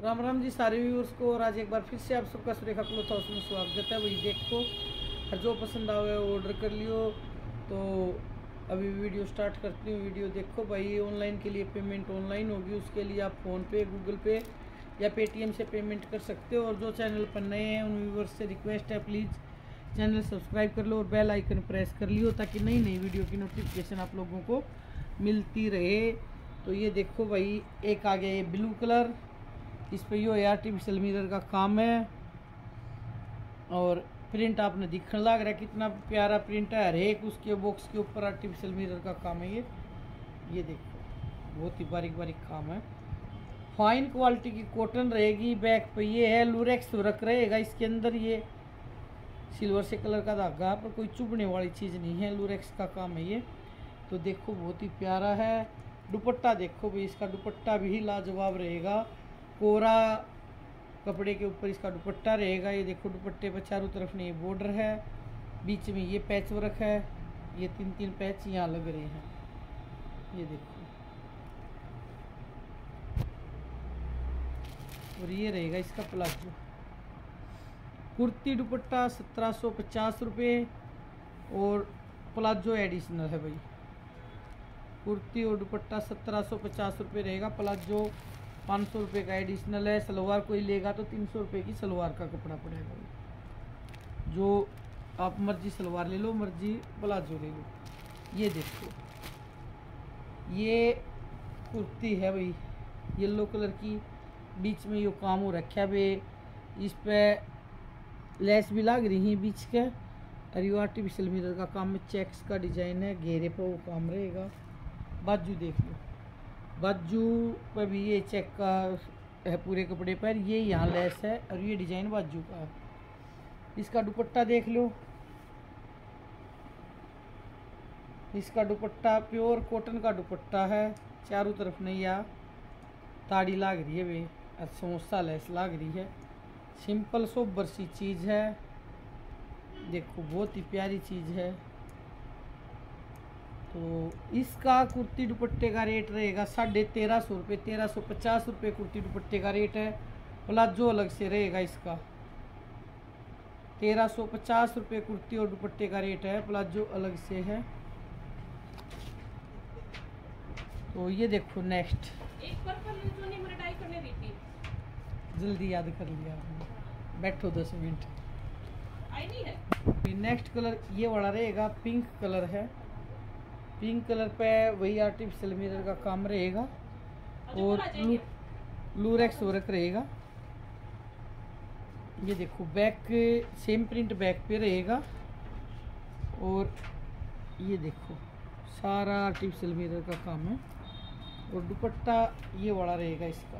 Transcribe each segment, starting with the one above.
राम राम जी सारे व्यूअर्स को। और आज एक बार फिर से आप सबका सुरेखा क्लॉथ हाउस में स्वागत है। वही देखो, और जो पसंद आवे वो ऑर्डर कर लियो। तो अभी वीडियो स्टार्ट करती हूँ। वीडियो देखो भाई। ऑनलाइन के लिए पेमेंट ऑनलाइन होगी, उसके लिए आप फ़ोनपे, गूगल पे या पेटीएम से पेमेंट कर सकते हो। और जो चैनल पर नए हैं उन व्यूअर्स से रिक्वेस्ट है, प्लीज़ चैनल सब्सक्राइब कर लो और बेल आइकन प्रेस कर लियो, ताकि नई नई वीडियो की नोटिफिकेशन आप लोगों को मिलती रहे। तो ये देखो भाई, एक आ गया ये ब्लू कलर, इस पर यो आर्टिफिशियल मिरर का काम है। और प्रिंट आपने दिखने लग रहा है कितना प्यारा प्रिंट है। हर एक उसके बॉक्स के ऊपर आर्टिफिशियल मिरर का काम है। ये देखो, बहुत ही बारीक बारीक काम है। फाइन क्वालिटी की कॉटन रहेगी। बैक पे ये है लूरेक्स वर्क रहेगा इसके अंदर। ये सिल्वर से कलर का धागा, पर कोई चुभने वाली चीज़ नहीं है, लूरेक्स का काम है ये। तो देखो बहुत ही प्यारा है। दुपट्टा देखो भी, इसका दुपट्टा भी लाजवाब रहेगा। कोरा कपड़े के ऊपर इसका दुपट्टा रहेगा। ये देखो, दुपट्टे पर चारों तरफ में ये बॉर्डर है, बीच में ये पैच वर्क है। ये तीन तीन पैच यहाँ लग रहे हैं। ये देखो, और ये रहेगा इसका प्लाजो। कुर्ती दुपट्टा 1750 रुपये और प्लाजो एडिशनल है भाई। कुर्ती और दुपट्टा 1750 रुपये रहेगा, प्लाजो 500 रुपये का एडिशनल है। सलवार कोई लेगा तो 300 रुपये की सलवार का कपड़ा पड़ेगा भाई। जो आप मर्जी सलवार ले लो, मर्जी प्लाजो ले लो। ये देखो, ये कुर्ती है भाई, येलो कलर की, बीच में यो काम हो रखा है भाई। इस पे लेस भी लग रही है बीच के। और ये आर्टिफिशियल मिरर का काम में चेक्स का डिजाइन है, घेरे पर वो काम रहेगा। बाजू देख लो, बाजू पर भी ये चेक का है पूरे कपड़े पर। ये यहाँ लेस है और ये डिजाइन बाजू का है। इसका दुपट्टा देख लो, इसका दुपट्टा प्योर कॉटन का दुपट्टा है। चारों तरफ नैया ताड़ी लाग रही है वे, और समोसा लेस लाग रही है। सिंपल सोबर सी चीज़ है। देखो बहुत ही प्यारी चीज़ है। तो इसका कुर्ती दुपट्टे का रेट रहेगा 1350 रुपये, 1350 रुपये कुर्ती दुपट्टे का रेट है। प्लाजो अलग से रहेगा इसका 1350 रुपये कुर्ती और दुपट्टे का रेट है, प्लाजो अलग से है। तो ये देखो नेक्स्ट, एक पर्पल जो नहीं मुझे डाई करने दी थी, जल्दी याद कर लिया आपने, बैठो 10 मिनट। आई नहीं है। नेक्स्ट कलर ये वाला रहेगा, पिंक कलर है। पिंक कलर पे वही आर्टिफिशियल मिरर का काम रहेगा और लूरेक्स वर्क रहेगा। ये देखो, बैक सेम प्रिंट बैक पे रहेगा। और ये देखो, सारा आर्टिफिशियल मिरर का काम है। और दुपट्टा ये वाला रहेगा इसका।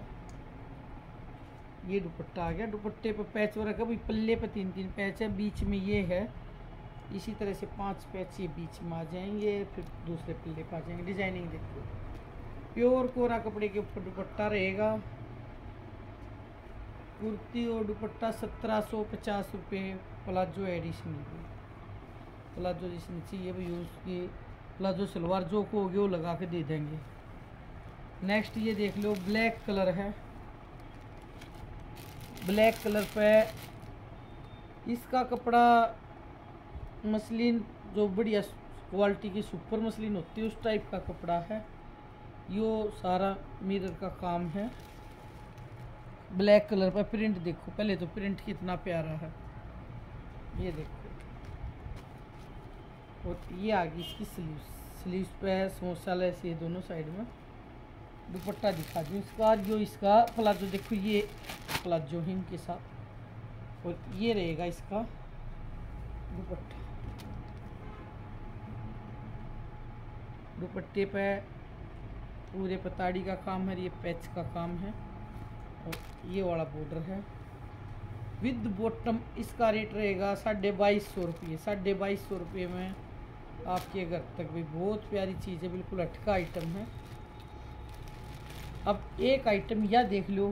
ये दुपट्टा आ गया। दुपट्टे पे पैच वर्क है भाई, पल्ले पे 3-3 पैच है, बीच में ये है। इसी तरह से 5 पैच ये बीच में आ जाएंगे, फिर दूसरे पल्ले पे आ जाएंगे। डिजाइनिंग देखो, प्योर कोरा कपड़े के ऊपर दुपट्टा रहेगा। कुर्ती और दुपट्टा 1750 रुपये, प्लाजो एडिशनल। प्लाजो जिसने चाहिए भाई उसकी प्लाजो सलवार जो को होगी वो लगा के दे देंगे। नेक्स्ट ये देख लो, ब्लैक कलर है। ब्लैक कलर पे इसका कपड़ा मसलिन, जो बढ़िया क्वालिटी की सुपर मसलिन होती है उस टाइप का कपड़ा है। यो सारा मिरर का काम है। ब्लैक कलर पर प्रिंट देखो, पहले तो प्रिंट कितना प्यारा है। ये देखो, और ये आ गई इसकी स्लीव्स पे है समोसा लेस, ये दोनों साइड में। दुपट्टा दिखा दूँ इसका। जो इसका प्लाजो देखो, ये प्लाजो हिम के साथ, और ये रहेगा इसका दुपट्टा। दुपट्टे पे पूरे पताड़ी का काम है, ये पैच का काम है। और ये वाला बॉर्डर है विद बॉटम। इसका रेट रहेगा 2250 रुपये। 2250 रुपये में आपके घर तक भी बहुत प्यारी चीज़ है, बिल्कुल अटका आइटम है। अब एक आइटम यह देख लो,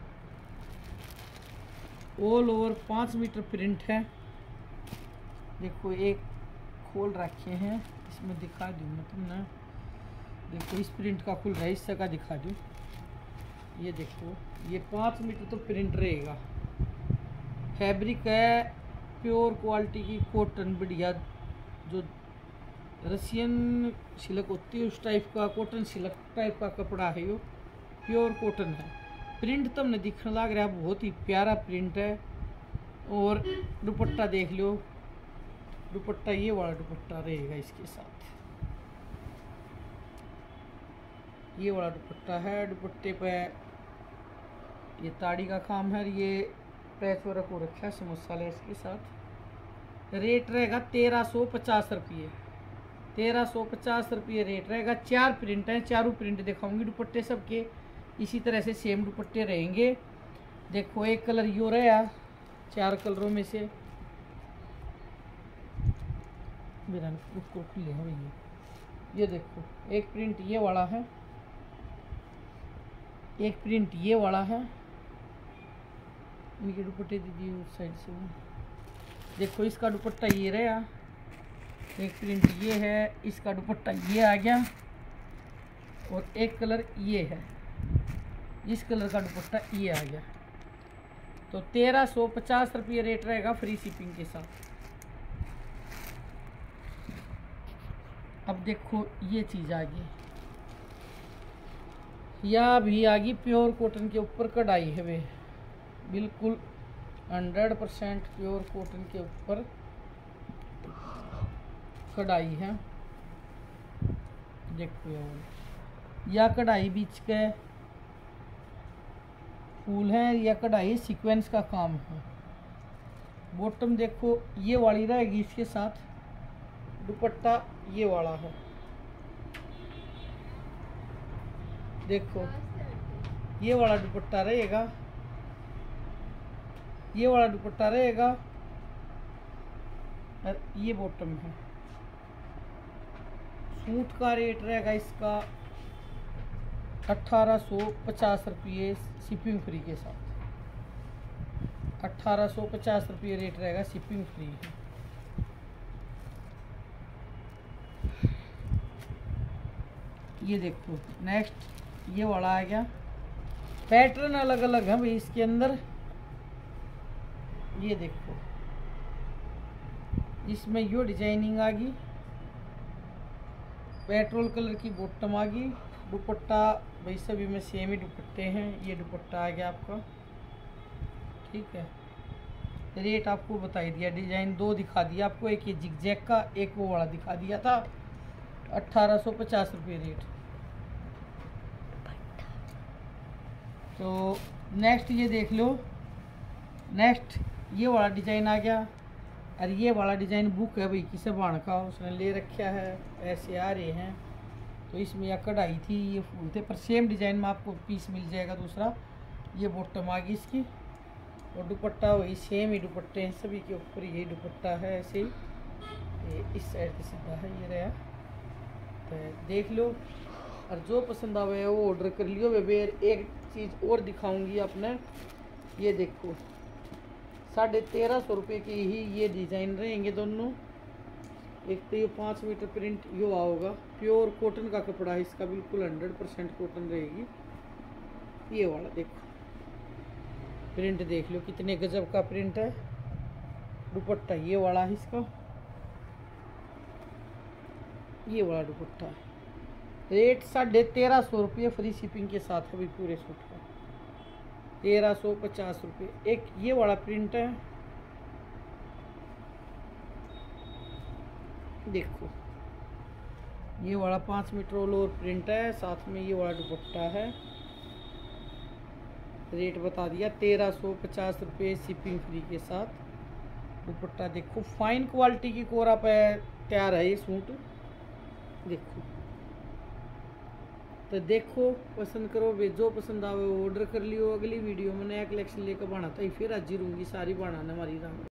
ऑल ओवर 5 मीटर प्रिंट है। देखो, एक खोल रखे हैं, इसमें दिखा दूँ मैं तुमने। देखो, इस प्रिंट का खुल रहा है, इससे का दिखा दूँ। ये देखो, ये 5 मीटर तो प्रिंट रहेगा। फैब्रिक है प्योर क्वालिटी की कॉटन, बढ़िया जो रशियन सिल्क होती है उस टाइप का, कॉटन सिल्क टाइप का कपड़ा है। यो प्योर कॉटन है। प्रिंट तुमने दिखने लग रहा है, बहुत ही प्यारा प्रिंट है। और दुपट्टा देख लो, दुपट्टा ये वाला दुपट्टा रहेगा इसके साथ, ये वाला दुपट्टा है। दुपट्टे पे ये ताड़ी का काम है, ये पैच वर्क हो रखा है समोसा लेस के साथ। रेट रहेगा 1350 रुपये, 1350 रुपये रेट रहेगा। 4 प्रिंट हैं, चारों प्रिंट दिखाऊंगी। दुपट्टे सबके इसी तरह से सेम दुपट्टे रहेंगे। देखो एक कलर यो रहा, 4 कलरों में से मेरा उसको खुले हैं भैया। ये देखो एक प्रिंट ये वाला है, एक प्रिंट ये वाला है। इनके दुपट्टे दीजिए उस साइड से। देखो इसका दुपट्टा ये रहा, एक प्रिंट ये है, इसका दुपट्टा ये आ गया। और एक कलर ये है, इस कलर का दुपट्टा ये आ गया। तो 1350 रुपये रेट रहेगा फ्री शिपिंग के साथ। अब देखो ये चीज़ आ गई, यह भी आ गई प्योर कॉटन के ऊपर कढ़ाई है वे, बिल्कुल 100% प्योर कॉटन के ऊपर कढ़ाई है। देखो या कढ़ाई बीच के फूल है, या कढ़ाई सीक्वेंस का काम है। बॉटम देखो ये वाली रहेगी, इसके साथ दुपट्टा ये वाला है। देखो ये वाला दुपट्टा रहेगा, ये वाला दुपट्टा रहेगा और ये बॉटम है। सूट का रेट रहेगा इसका 1850 रुपये शिपिंग फ्री के साथ। 1850 रुपये रेट रहेगा, शिपिंग फ्री है। ये देखो नेक्स्ट ये वाला आ गया। पैटर्न अलग अलग है भाई इसके अंदर। ये देखो इसमें यो डिजाइनिंग आ गई, पेट्रोल कलर की बॉटम आ गई। दुपट्टा भाई सभी में सेम ही दुपट्टे हैं। ये दुपट्टा आ गया आपका, ठीक है। रेट आपको बता दिया, डिजाइन 2 दिखा दिया आपको, एक ये जिगजैग का, एक वो वाला दिखा दिया था। 1850 रुपये रेट। तो नेक्स्ट ये देख लो, नेक्स्ट ये वाला डिज़ाइन आ गया। और ये वाला डिज़ाइन बुक है भाई किसे बाण का, उसने ले रखा है, ऐसे आ रहे हैं। तो इसमें यह कढ़ाई थी, ये फूल थे, पर सेम डिज़ाइन में आपको पीस मिल जाएगा दूसरा। ये बॉटम आ गई इसकी, और दुपट्टा वही सेम ही दुपट्टे हैं सभी के ऊपर, यही दुपट्टा है ऐसे ही। ये इस साइड से सीधा है, ये रहा। तो देख लो, और जो पसंद आवे वो ऑर्डर कर लियो। वे एक चीज़ और दिखाऊंगी अपने, ये देखो 1350 रुपये की ही ये डिज़ाइन रहेंगे दोनों। एक तो ये 5 मीटर प्रिंट यो आओगा, प्योर कॉटन का कपड़ा है इसका, बिल्कुल 100% कॉटन रहेगी। ये वाला देखो प्रिंट देख लो कितने गजब का प्रिंट है। दुपट्टा ये वाला है इसका, ये वाला दुपट्टा है। रेट 1350 रुपये फ्री शिपिंग के साथ है भाई पूरे सूट का, 1350 रुपये। एक ये वाला प्रिंट है, देखो ये वाला 5 मीटर ऑल ओवर प्रिंट है, साथ में ये वाला दुपट्टा है। रेट बता दिया 1350 रुपये शिपिंग फ्री के साथ। दुपट्टा देखो फाइन क्वालिटी की कोरा पे तैयार है ये सूट, देखो। तो देखो पसंद करो, वे जो पसंद आवे वो ऑर्डर कर लियो। अगली वीडियो में नया कलेक्शन लेकर बनाता ही फिर हाजिर होंगी, सारी बनाने हमारी राम।